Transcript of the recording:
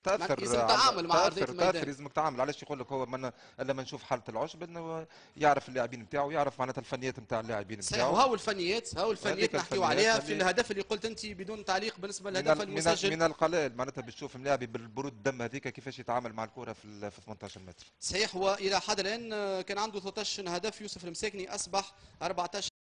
تاثر يلزم تعامل مع ارضيه الميدان. تاثر لازمك تعامل. علاش يقول لك هو من الا ما نشوف حاله العشب انه يعرف اللاعبين نتاعو، يعرف معناتها الفنيات نتاع اللاعبين صحيح. نتاعو. وهاو الفنيات نحكيو عليها في الهدف اللي قلت انت بدون تعليق بالنسبه للهدف المسجل. من القلائل معناتها باش تشوف ملاعبي بالبرود الدم هذيك كيفاش يتعامل مع الكره في 18 متر. صحيح. والى حد الان كان عنده 13 هدف، يوسف المساكني اصبح 14